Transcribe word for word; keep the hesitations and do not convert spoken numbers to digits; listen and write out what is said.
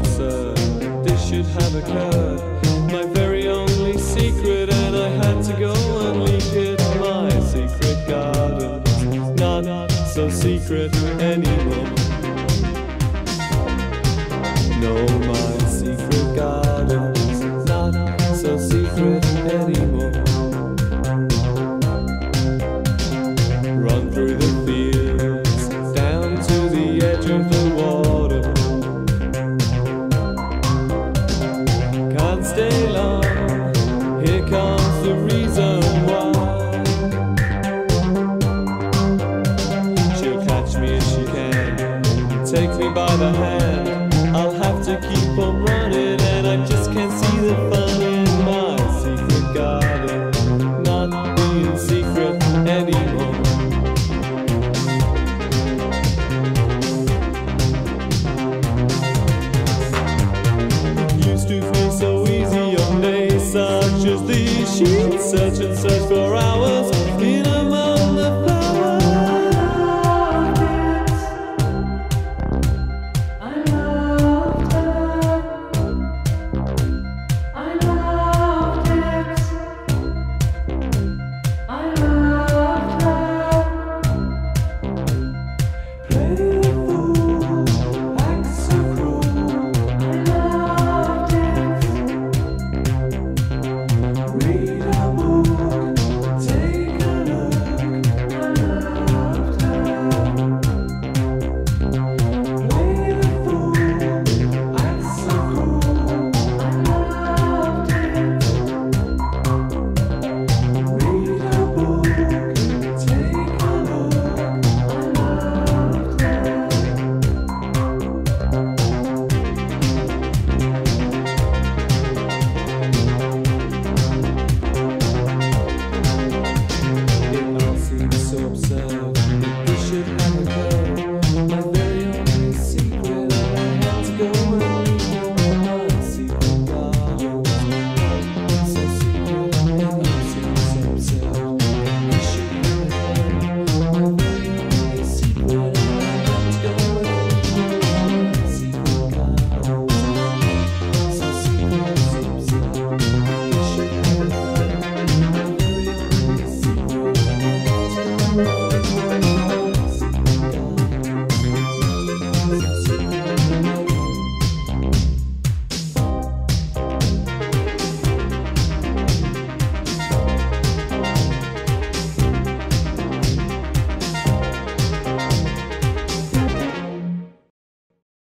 absurd. This should have occurred, my very only secret, and I had to go and leak it. My secret garden's not so secret anymore. No, my secret garden's not so secret anymore. Run through the fields, down to the edge of the water. Can't stay long, here comes the reason why. She'll catch me if she can, take me by the hand. I'll have to keep on running, and I just can't see the fun in my secret garden not being secret anymore. It used to feel so easy on days such as these. She'd search and search for hours